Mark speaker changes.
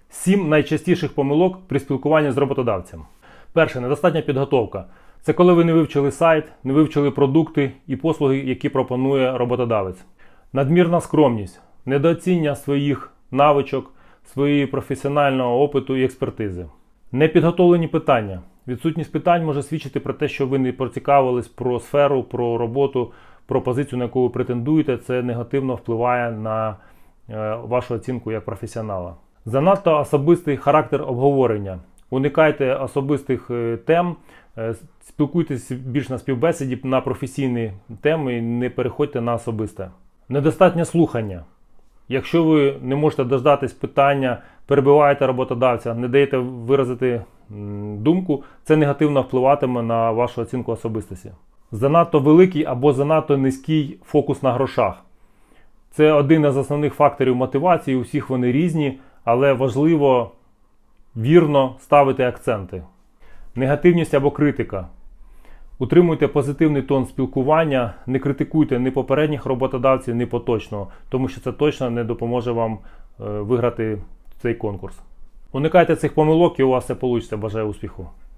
Speaker 1: 7 найчастіших помилок при спілкуванні з роботодавцем. Перше – недостатня підготовка. Це коли ви не вивчили сайт, не вивчили продукти і послуги, які пропонує роботодавець. Надмірна скромність, недооцінення своїх навичок, своєї професіонального опиту і експертизи. Непідготовлені питання. Відсутність питань може свідчити про те, що ви не поцікавились про сферу, про роботу, про позицію, на яку ви претендуєте. Це негативно впливає на вашу оцінку як професіонала. Занадто особистий характер обговорення. Уникайте особистих тем, спілкуйтесь більш на співбесіді на професійні теми і не переходьте на особисте. Недостатнє слухання. Якщо ви не можете дождатись питання, перебиваєте роботодавця, не даєте виразити думку, це негативно впливатиме на вашу оцінку особистості. Занадто великий або занадто низький фокус на грошах. Це один із основних факторів мотивації, у всіх вони різні, але важливо вірно ставити акценти. Негативність або критика. Утримуйте позитивний тон спілкування, не критикуйте ні попередніх роботодавців, ні поточного, тому що це точно не допоможе вам виграти цей конкурс. Уникайте цих помилок і у вас все вийде. Бажаю успіху!